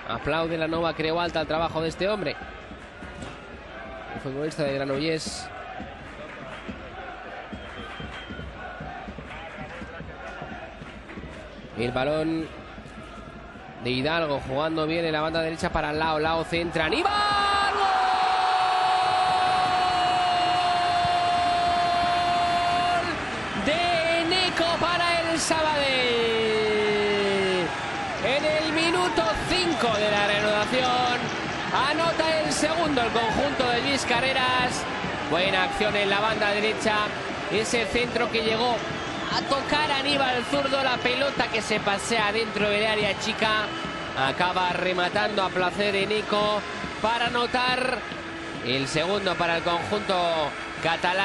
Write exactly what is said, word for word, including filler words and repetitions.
Aplaude la Nova Creu Alta al trabajo de este hombre, el futbolista de Granollers. El balón de Hidalgo jugando bien en la banda derecha para Lao. Lao centra. ¡Aníbal! ¡Gol! De Eneco para el Sabadell. En el minuto cinco de la reanudación anota el segundo el conjunto de Luis Carreras. Buena acción en la banda derecha. Ese centro que llegó a tocar a Aníbal zurdo, la pelota que se pasea dentro del área chica. Acaba rematando a placer Eneco para anotar el segundo para el conjunto catalán.